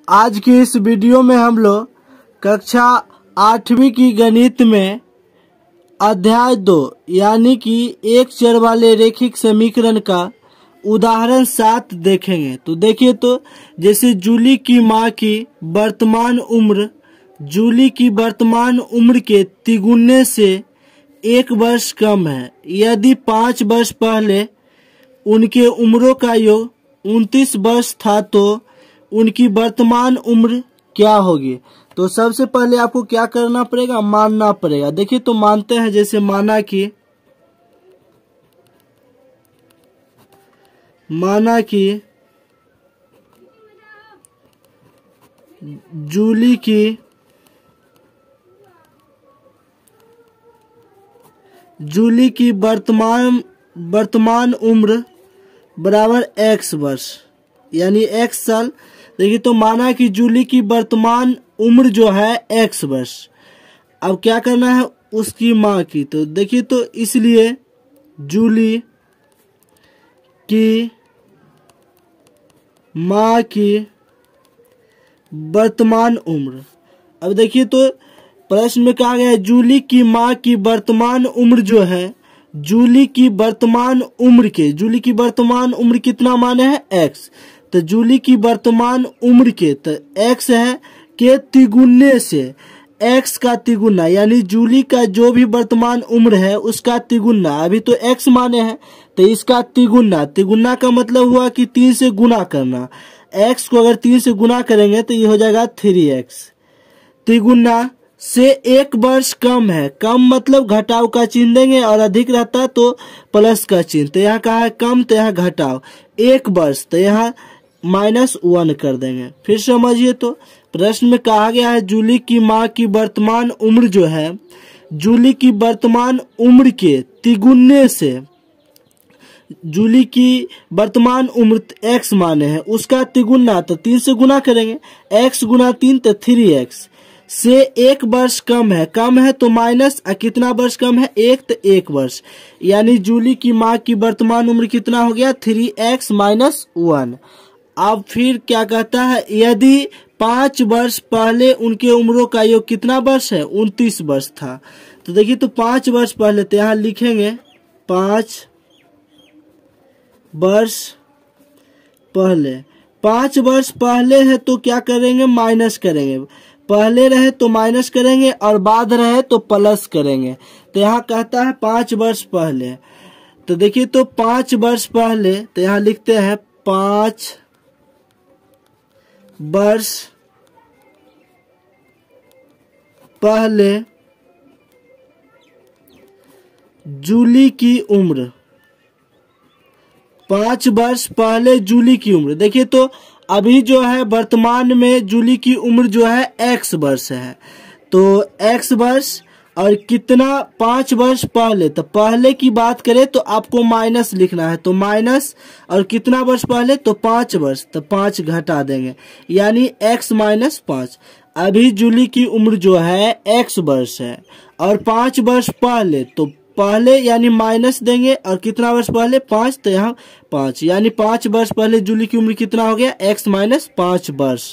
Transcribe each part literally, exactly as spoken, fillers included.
आज की इस वीडियो में हम लोग कक्षा आठवीं की गणित में अध्याय दो यानी कि एक चर वाले रैखिक समीकरण का उदाहरण सात देखेंगे। तो देखिए, तो जैसे जूली की माँ की वर्तमान उम्र जूली की वर्तमान उम्र के तिगुने से एक वर्ष कम है। यदि पाँच वर्ष पहले उनके उम्रों का योग उनतीस वर्ष था तो उनकी वर्तमान उम्र क्या होगी। तो सबसे पहले आपको क्या करना पड़ेगा, मानना पड़ेगा। देखिए, तो मानते हैं। जैसे माना कि माना कि जूली की जूली की वर्तमान वर्तमान उम्र बराबर एक्स वर्ष यानी एक्स साल। देखिए, तो माना कि जूली की वर्तमान उम्र जो है एक्स वर्ष। अब क्या करना है, उसकी माँ की। तो देखिए, तो इसलिए जूली की माँ की वर्तमान उम्र। अब देखिए, तो प्रश्न में कहा गया है जूली की माँ की वर्तमान उम्र जो है जूली की वर्तमान उम्र के जूली की वर्तमान उम्र कितना माने है, एक्स। तो जूली की वर्तमान उम्र के तो एक्स है के तिगुने से एक्स का तिगुना यानी जूली का जो भी वर्तमान उम्र है उसका तिगुना। अभी तो एक्स माने हैं तो इसका तिगुना। तिगुना का मतलब हुआ कि तीन से गुना करना। एक्स को अगर तीन से गुना करेंगे तो ये हो जाएगा थ्री एक्स। तिगुना से एक वर्ष कम है। कम मतलब घटाव का चिन्ह देंगे और अधिक रहता तो प्लस का चिन्ह। तो यहाँ कहा है कम तो यहाँ घटाव। एक वर्ष तो यहाँ माइनस वन कर देंगे। फिर समझिए, तो प्रश्न में कहा गया है जूली की माँ की वर्तमान उम्र जो है जूली की वर्तमान उम्र के तिगुने से जूली की वर्तमान उम्र एक्स माने हैं उसका तिगुना। तो तीन से गुना करेंगे, एक्स गुना तीन तो थ्री एक्स से एक वर्ष कम है। कम है तो माइनस, कितना वर्ष कम है, एक तो एक वर्ष यानी जूली की माँ की वर्तमान उम्र कितना हो गया, थ्री एक्स माइनस वन। अब फिर क्या कहता है, यदि पांच वर्ष पहले उनके उम्रों का योग कितना वर्ष है, उनतीस वर्ष था। तो देखिए, तो पांच वर्ष पहले तो यहाँ लिखेंगे पांच वर्ष पहले। पांच वर्ष पहले है तो क्या करेंगे, माइनस करेंगे। पहले रहे तो माइनस करेंगे और बाद रहे तो प्लस करेंगे। तो यहाँ कहता है पांच वर्ष पहले। तो देखिए, तो पांच वर्ष पहले तो यहाँ लिखते हैं पांच वर्ष पहले जूली की उम्र। पांच वर्ष पहले जूली की उम्र। देखिए, तो अभी जो है वर्तमान में जूली की उम्र जो है एक्स वर्ष है। तो एक्स वर्ष और कितना पांच वर्ष पहले। तो पहले की बात करें तो आपको माइनस लिखना है। तो माइनस और कितना वर्ष पहले, तो पांच वर्ष। तो पांच घटा देंगे यानी एक्स माइनस पांच। अभी जूली की उम्र जो है एक्स वर्ष है और पांच वर्ष पहले तो पहले यानी माइनस देंगे और कितना वर्ष पहले, पांच। तो यहाँ पांच यानी पांच वर्ष पहले जूली की उम्र कितना हो गया, एक्स माइनस पांच वर्ष।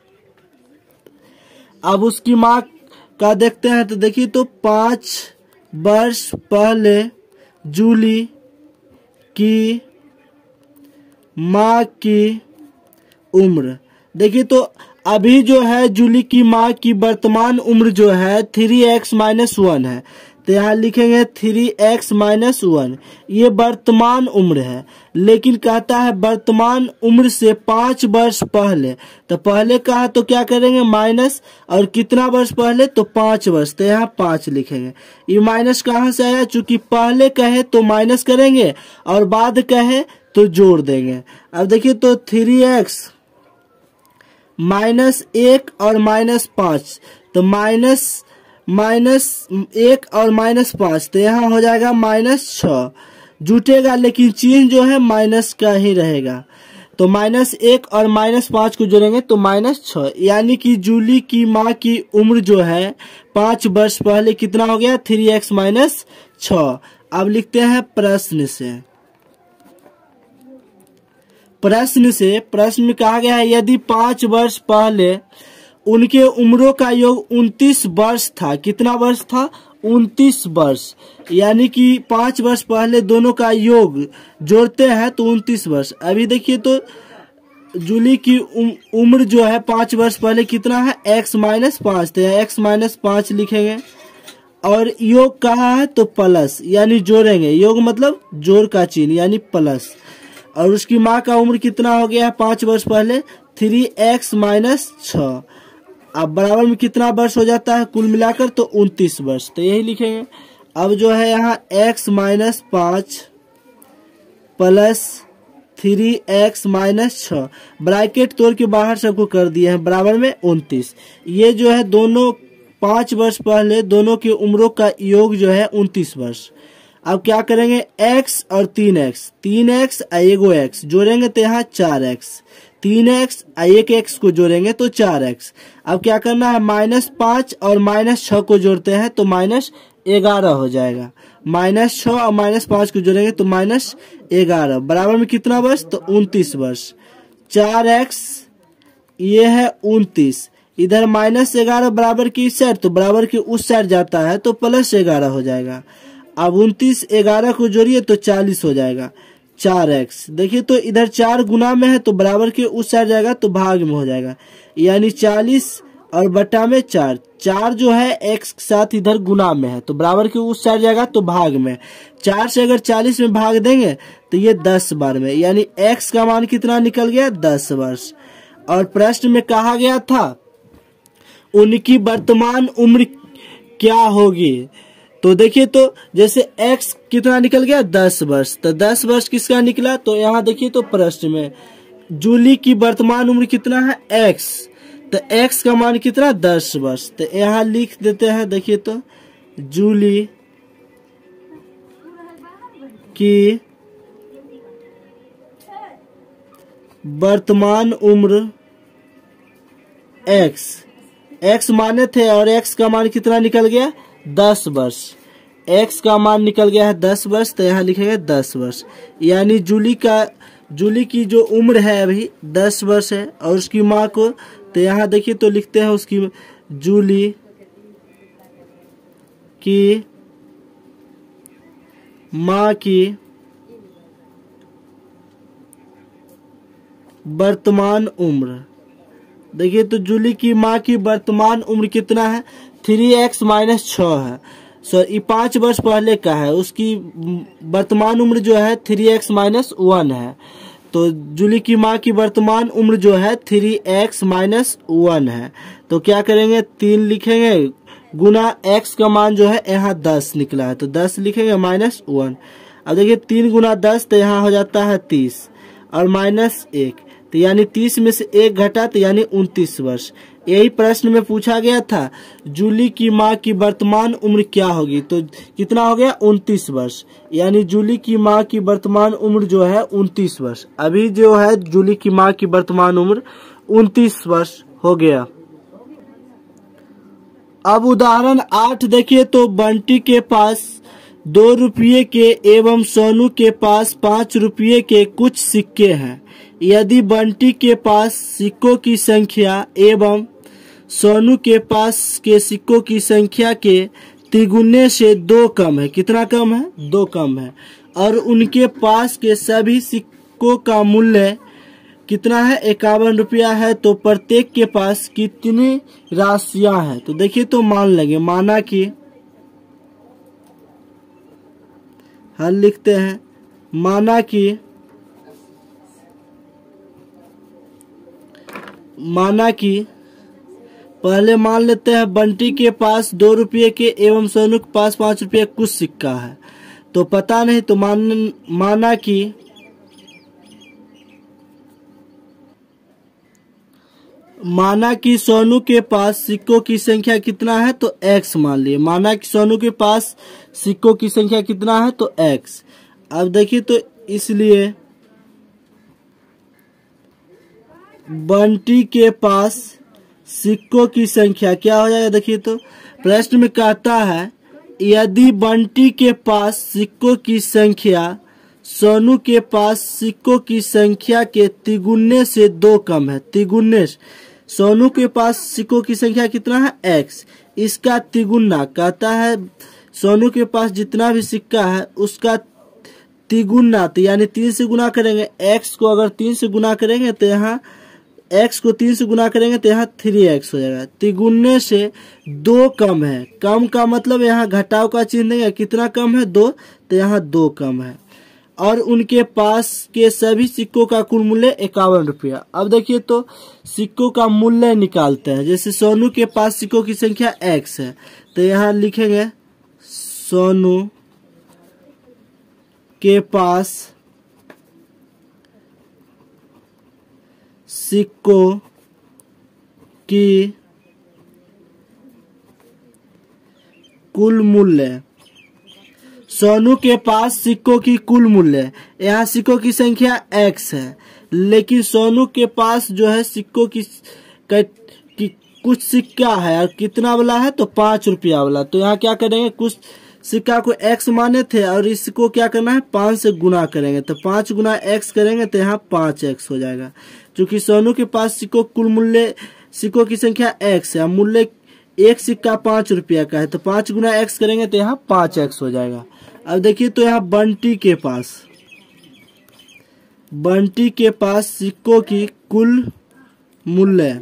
अब उसकी माँ का देखते हैं। तो देखिए, तो पांच वर्ष पहले जूली की माँ की उम्र। देखिए, तो अभी जो है जूली की माँ की वर्तमान उम्र जो है थ्री एक्स माइनस वन है। तो यहाँ लिखेंगे थ्री एक्स माइनस वन। ये वर्तमान उम्र है, लेकिन कहता है वर्तमान उम्र से पांच वर्ष पहले। तो पहले कहा तो क्या करेंगे, माइनस और कितना वर्ष पहले, तो पांच वर्ष। तो यहाँ पांच लिखेंगे। ये माइनस कहाँ से आया, चूंकि पहले कहे तो माइनस करेंगे और बाद कहे तो जोड़ देंगे। अब देखिए, तो थ्री एक्स माइनस एक और माइनस पांच। तो माइनस माइनस एक और माइनस पांच। तो यहाँ हो जाएगा माइनस छ। जुटेगा लेकिन चिन्ह जो है माइनस का ही रहेगा। तो माइनस एक और माइनस पांच को जोड़ेंगे तो माइनस छ यानी कि जूली की माँ की उम्र जो है पांच वर्ष पहले कितना हो गया, थ्री एक्स माइनस छ। अब लिखते हैं प्रश्न से। प्रश्न से प्रश्न में कहा गया है यदि पांच वर्ष पहले उनके उम्रों का योग उनतीस वर्ष था। कितना वर्ष था? उनतीस वर्ष। यानी कि पांच वर्ष पहले दोनों का योग जोड़ते हैं तो उनतीस वर्ष। अभी देखिए तो जूली की उम्र जो है पांच वर्ष पहले कितना है? एक्स माइनस पांच। तो एक्स माइनस पांच लिखेंगे और योग कहा है तो प्लस, यानी जोड़ेंगे। योग मतलब जोड़ का चिन्ह यानी प्लस। और उसकी माँ का उम्र कितना हो गया है पांच वर्ष पहले? थ्री एक्स माइनस छ। अब बराबर में कितना वर्ष हो जाता है कुल मिलाकर? तो उनतीस वर्ष। तो यही लिखेंगे। अब जो है यहाँ x माइनस पांच प्लस थ्री एक्स माइनस छ, ब्रैकेट तोड़ के बाहर सबको कर दिए हैं, बराबर में उनतीस। ये जो है दोनों पांच वर्ष पहले दोनों की उम्रों का योग जो है उनतीस वर्ष। अब क्या करेंगे? x और तीन एक्स, तीन एक्स एगो एक्स जोड़ेंगे तो यहाँ चार एक्स, तीन एक्स एक एक्स को जोड़ेंगे तो चार एक्स। अब क्या करना है? माइनस पांच और माइनस छ को जोड़ते हैं तो माइनस ग्यारह हो जाएगा। माइनस छ और माइनस पांच को जोड़ेंगे तो माइनस ग्यारह, बराबर में कितना वर्ष? तो उनतीस वर्ष। चार एक्स ये है उनतीस, इधर माइनस ग्यारह बराबर की इस साइड तो बराबर की उस साइड जाता है तो प्लस ग्यारह हो जाएगा। अब उनतीस ग्यारह को जोड़िए तो चालीस हो जाएगा। चार एक्स देखिए तो इधर चार गुना में है तो बराबर के उस साइड जाएगा तो भाग में हो जाएगा, यानी चालीस और बटा में चार। चार जो है एक्स के साथ इधर गुना में है तो बराबर के उस साइड जाएगा तो भाग में। चार से अगर चालीस में भाग देंगे तो ये दस बार में, यानी एक्स का मान कितना निकल गया? दस वर्ष। और प्रश्न में कहा गया था उनकी वर्तमान उम्र क्या होगी? तो देखिए तो जैसे x कितना निकल गया? दस वर्ष। तो दस वर्ष किसका निकला? तो यहाँ देखिए तो प्रश्न में जूली की वर्तमान उम्र कितना है? x। तो x का मान कितना? दस वर्ष। तो यहाँ लिख देते हैं, देखिए तो जूली की वर्तमान उम्र x, x माने थे और x का मान कितना निकल गया? दस वर्ष। x का मान निकल गया है दस वर्ष तो यहाँ लिखेंगे दस वर्ष। यानी जूली का जूली की जो उम्र है अभी दस वर्ष है और उसकी माँ को तो यहाँ देखिए तो लिखते हैं उसकी जूली की माँ की वर्तमान उम्र। देखिए तो जूली की माँ की वर्तमान उम्र कितना है? थ्री एक्स माइनस छ है। सर ये पांच वर्ष पहले का है, उसकी वर्तमान उम्र जो है थ्री एक्स माइनस वन है। तो जूली की माँ की वर्तमान उम्र जो है थ्री एक्स माइनस वन है। तो क्या करेंगे? तीन लिखेंगे गुना एक्स का मान जो है यहाँ दस निकला है तो दस लिखेंगे माइनस वन। अब देखिए तीन गुना दस तो यहाँ हो जाता है तीस और माइनस एक, तो यानी तीस में से एक घटा तो यानी उनतीस वर्ष। यही प्रश्न में पूछा गया था जूली की माँ की वर्तमान उम्र क्या होगी? तो कितना हो गया? उनतीस वर्ष। यानी जूली की माँ की वर्तमान उम्र जो है उनतीस वर्ष। अभी जो है जूली की माँ की वर्तमान उम्र उनतीस वर्ष हो गया। अब उदाहरण आठ देखिए तो बंटी के पास दो रुपये के एवं सोनू के पास पाँच रुपये के कुछ सिक्के हैं। यदि बंटी के पास सिक्कों की संख्या एवं सोनू के पास के सिक्कों की संख्या के तिगुने से दो कम है, कितना कम है? दो कम है, और उनके पास के सभी सिक्कों का मूल्य कितना है? इक्यावन रुपया है, तो प्रत्येक के पास कितनी राशियां हैं? तो देखिए तो मान लेंगे, माना कि हल लिखते हैं, माना कि माना कि पहले मान लेते हैं बंटी के पास दो रुपये के एवं सोनू के पास पांच रुपये कुछ सिक्का है, तो पता नहीं, तो मान माना कि माना कि सोनू के पास सिक्कों की संख्या कितना है? तो x मान लिए। माना कि सोनू के पास सिक्कों की संख्या कितना है? तो x। अब देखिए तो इसलिए बंटी के पास सिक्कों की संख्या क्या हो जाएगा? देखिए तो प्रश्न में कहता है यदि बंटी के पास सिक्कों की संख्या सोनू के पास सिक्कों की संख्या के तिगुने से दो कम है। तिगुने, सोनू के पास सिक्कों की संख्या कितना है? एक्स। इसका तिगुना कहता है सोनू के पास जितना भी सिक्का है उसका तिगुना, तो यानी तीन से गुना करेंगे। एक्स को अगर तीन से गुना करेंगे तो यहाँ एक्स को तीन से गुना करेंगे तो यहाँ थ्री एक्स हो जाएगा। तिगुने से दो कम है। कम का मतलब यहाँ घटाव का चिन्ह देंगे। कितना कम है? दो, तो यहाँ दो कम है। और उनके पास के सभी सिक्कों का कुल मूल्य इक्यावन रुपया। अब देखिए तो सिक्कों का मूल्य निकालते हैं। जैसे सोनू के पास सिक्कों की संख्या एक्स है, तो यहाँ लिखेंगे सोनू के पास सिक्कों की कुल मूल्य, सोनू के पास सिक्कों की कुल मूल्य, यहाँ सिक्कों की संख्या एक्स है, लेकिन सोनू के पास जो है सिक्कों की, की कुछ सिक्का है और कितना वाला है? तो पाँच रुपया वाला। तो यहाँ क्या करेंगे? कुछ सिक्का को एक्स माने थे और इसको क्या करना है? पाँच से गुना करेंगे। तो पाँच गुना एक्स करेंगे तो यहाँ पाँच एक्स हो जाएगा। क्योंकि सोनू के पास सिक्कों कुल मूल्य, सिक्कों की संख्या एक्स है, मूल्य एक सिक्का पाँच रुपया का है, तो पाँच गुना एक्स करेंगे तो यहाँ पाँच एक्स हो जाएगा। अब देखिए तो यहाँ बंटी के पास, बंटी के पास सिक्कों की कुल मूल्य,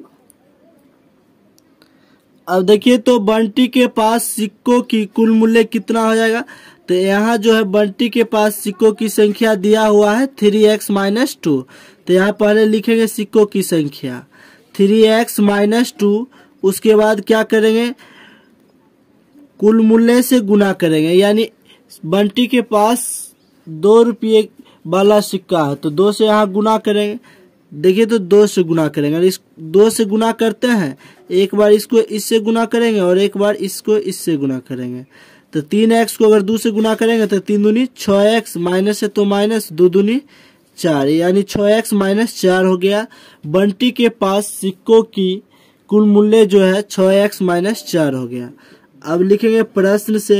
अब देखिए तो बंटी के पास सिक्कों की कुल मूल्य कितना हो जाएगा? तो यहाँ जो है बंटी के पास सिक्कों की संख्या दिया हुआ है थ्री एक्स माइनस टू। तो यहाँ पहले लिखेंगे सिक्कों की संख्या थ्री एक्स माइनस टू, उसके बाद क्या करेंगे? कुल मूल्य से गुना करेंगे। यानी बंटी के पास दो रुपये वाला सिक्का है तो दो से यहाँ गुना करेंगे। देखिए तो दो से गुना करेंगे। इस दो से गुना करते हैं, एक बार इसको इससे गुना करेंगे और एक बार इसको इससे गुना करेंगे। तो तीन एक्स को अगर दो से गुना करेंगे तो तीन दूनी छः एक्स, माइनस है तो माइनस, दो दूनी चार, यानी छः एक्स माइनस चार हो गया। बंटी के पास सिक्कों की कुल मूल्य जो है छः एक्स माइनस चार हो गया। अब लिखेंगे प्रश्न से,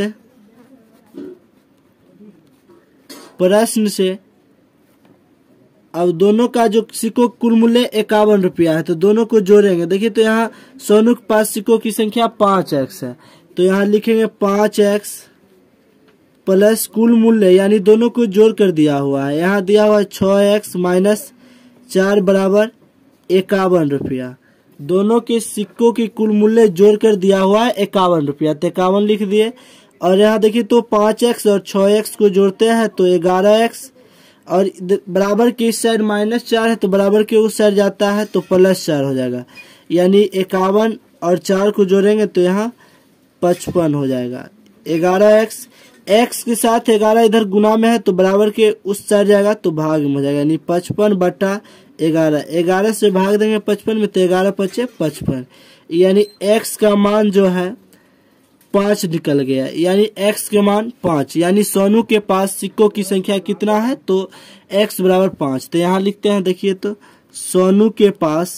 प्रश्न से अब दोनों का जो सिक्कों कुल मूल्य इक्यावन रुपया है तो दोनों को जोड़ेंगे। देखिए तो यहाँ सोनू के पास सिक्कों की संख्या पाँच एक्स है, तो यहाँ लिखेंगे पाँच एक्स प्लस कुल मूल्य, यानी दोनों को जोड़ कर दिया हुआ है। यहाँ दिया हुआ है छः एक्स माइनस चार बराबर इक्यावन रुपया। दोनों के सिक्कों की कुल मूल्य जोड़ कर दिया हुआ है इक्यावन रुपया, तो इक्यावन लिख दिए। और यहाँ देखिए तो पाँच एक्स और छः एक्स को जोड़ते हैं तो ग्यारह एक्स, और बराबर के इस साइड माइनस चार है तो बराबर के उस साइड जाता है तो प्लस चार हो जाएगा। यानी इक्यावन और चार को जोड़ेंगे तो यहाँ पचपन हो जाएगा। ग्यारह एक्स, एक्स के साथ ग्यारह इधर गुना में है तो बराबर के उस साइड जाएगा तो भाग में हो जाएगा। यानी पचपन बटा ग्यारह, ग्यारह से भाग देंगे पचपन में तो ग्यारह पचे पचपन, यानी एक्स का मान जो है पाँच निकल गया। यानी एक्स के मान पाँच, यानी सोनू के पास सिक्कों की संख्या कितना है? तो एक्स बराबर पाँच। तो यहाँ लिखते हैं, देखिए तो सोनू के पास,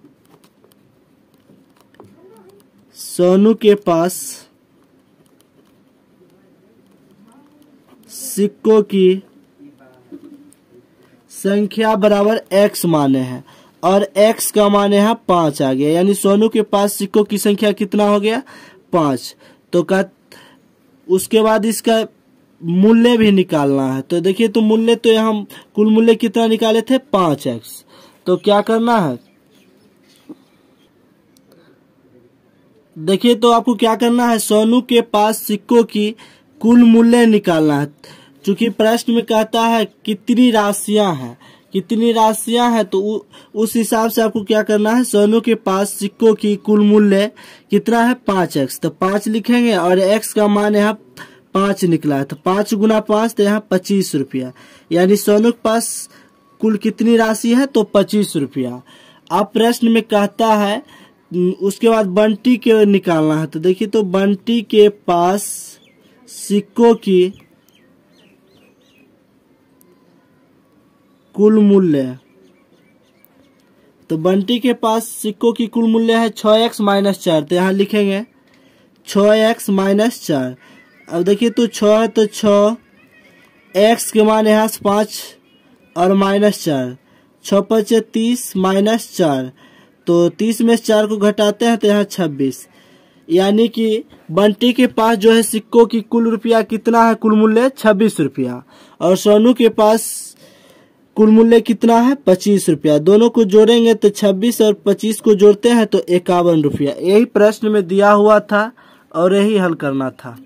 सोनू के पास सिक्कों की संख्या बराबर एक्स माने हैं और एक्स का मान यहाँ पाँच आ गया। यानी सोनू के पास सिक्कों की संख्या कितना हो गया? पाँच। तो का उसके बाद इसका मूल्य भी निकालना है। तो देखिए तो मूल्य तो यहाँ कुल मूल्य कितना निकाले थे? पाँच एक्स। तो क्या करना है? देखिए तो आपको क्या करना है? सोनू के पास सिक्कों की कुल मूल्य निकालना है। चूंकि प्रश्न में कहता है कितनी राशियां हैं, कितनी राशियां हैं, तो उ, उस हिसाब से आपको क्या करना है? सोनू के पास सिक्कों की कुल मूल्य कितना है? पाँच एक्स। तो पाँच लिखेंगे और एक्स का मान यहाँ पाँच निकला है तो पाँच गुना पाँच तो यहाँ पच्चीस रुपया। यानी सोनू के पास कुल कितनी राशि है? तो पच्चीस रुपया। अब प्रश्न में कहता है उसके बाद बंटी के निकालना है। तो देखिए तो बंटी के पास सिक्कों की कुल मूल्य, तो बंटी के पास सिक्कों की कुल मूल्य है छः एक्स माइनस चार। तो यहाँ लिखेंगे छः एक्स माइनस चार। अब देखिए तो छः है तो छः एक्स के मान यहाँ से पाँच और माइनस चार, छः पचे तीस माइनस चार, तो तीस में चार को घटाते हैं तो यहाँ छब्बीस। यानी कि बंटी के पास जो है सिक्कों की कुल रुपया कितना है, कुल मूल्य छब्बीस रुपया, और सोनू के पास कुल मूल्य कितना है, पच्चीस रुपया। दोनों को जोड़ेंगे तो छब्बीस और पच्चीस को जोड़ते हैं तो इक्यावन रुपया। यही प्रश्न में दिया हुआ था और यही हल करना था।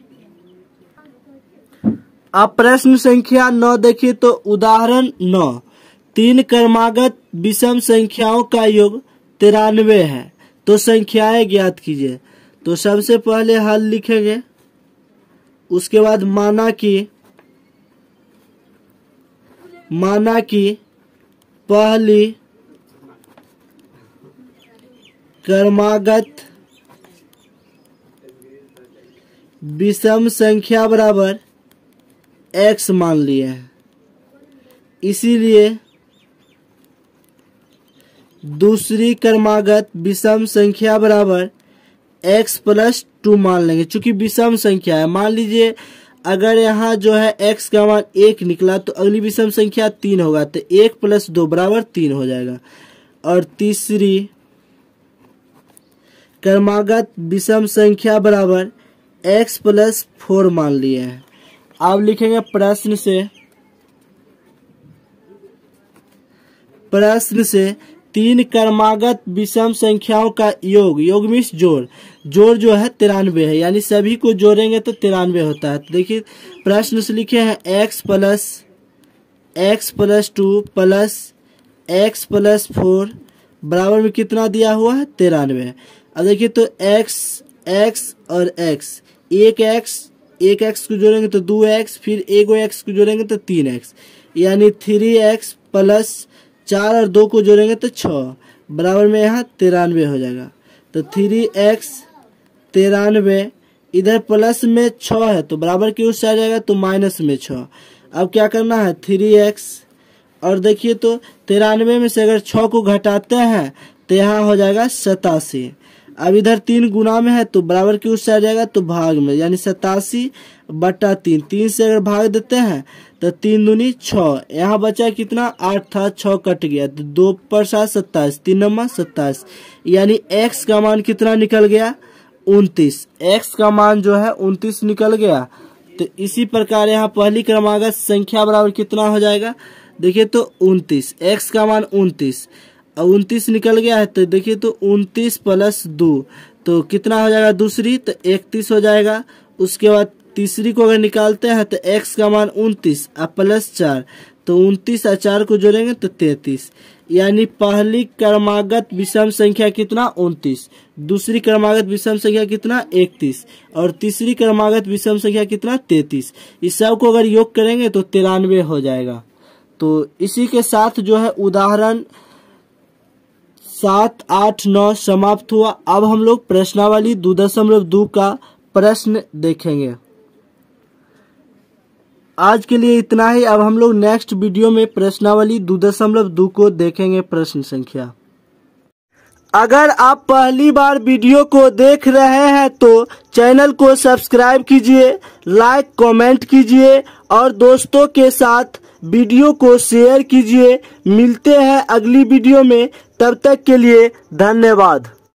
अब प्रश्न संख्या नौ देखिए, तो उदाहरण नौ, तीन क्रमागत विषम संख्याओं का योग तिरानवे है, तो संख्याएं ज्ञात कीजिए। तो सबसे पहले हल लिखेंगे, उसके बाद माना कि माना कि पहली क्रमागत विषम संख्या बराबर x मान लिए हैं, इसीलिए दूसरी क्रमागत विषम संख्या बराबर x प्लस टू मान लेंगे। चूंकि विषम संख्या है, मान लीजिए अगर यहाँ जो है x का मान एक निकला तो अगली विषम संख्या तीन होगा, तो एक प्लस दो बराबर तीन हो जाएगा। और तीसरी क्रमागत विषम संख्या बराबर x प्लस फोर मान लिए हैं। अब लिखेंगे प्रश्न से प्रश्न से तीन क्रमागत विषम संख्याओं का योग, योग मीन्स जोड़, जोड़ जो है तिरानवे है, यानी सभी को जोड़ेंगे तो तिरानवे होता है। तो देखिए प्रश्न से लिखे हैं x plus x plus two plus x plus four बराबर में कितना दिया हुआ है, तिरानवे। अब देखिए तो x x और x, एक x एक x को जोड़ेंगे तो दो x, फिर एक x को जोड़ेंगे तो तीन x, यानी थ्री एक्स प्लस चार और दो को जोड़ेंगे तो छः बराबर में यहाँ तिरानवे हो जाएगा। तो थ्री एक्स तिरानवे, इधर प्लस में छः है तो बराबर की ओर से आ जाएगा तो माइनस में छः। अब क्या करना है, थ्री एक्स और देखिए तो तिरानवे में से अगर छः को घटाते हैं तो यहाँ हो जाएगा सतासी। अब इधर तीन गुना में है तो बराबर की ओर से आ जाएगा तो भाग में, यानी सतासी बटा तीन, तीन से अगर भाग देते हैं तो तीन दूनी छः, यहाँ बचा कितना, आठ था, छः कट गया तो दो पर सात सत्ताईस, तीन नंबर सत्ताईस, यानी x का मान कितना निकल गया, उनतीस। x का मान जो है उनतीस निकल गया। तो इसी प्रकार यहाँ पहली क्रमागत संख्या बराबर कितना हो जाएगा, देखिए तो उनतीस, x का मान उनतीस, उनतीस निकल गया है तो देखिए तो उनतीस प्लस दो तो कितना हो जाएगा, दूसरी तो इकतीस हो जाएगा। उसके बाद तीसरी को अगर निकालते हैं तो x का मान उनतीस और प्लस चार, तो उनतीस और चार को जोड़ेंगे तो तैतीस, यानी पहली क्रमागत विषम संख्या कितना, उनतीस, दूसरी क्रमागत विषम संख्या कितना, इकतीस, और तीसरी क्रमागत विषम संख्या कितना, तैतीस। इस सब को अगर योग करेंगे तो तिरानवे हो जाएगा। तो इसी के साथ जो है उदाहरण सात आठ नौ समाप्त हुआ। अब हम लोग प्रश्नावली दो दशमलव दो का प्रश्न देखेंगे। आज के लिए इतना ही। अब हम लोग नेक्स्ट वीडियो में प्रश्नावली दो दशमलव दो को देखेंगे, प्रश्न संख्या। अगर आप पहली बार वीडियो को देख रहे हैं तो चैनल को सब्सक्राइब कीजिए, लाइक कमेंट कीजिए और दोस्तों के साथ वीडियो को शेयर कीजिए। मिलते हैं अगली वीडियो में, तब तक के लिए धन्यवाद।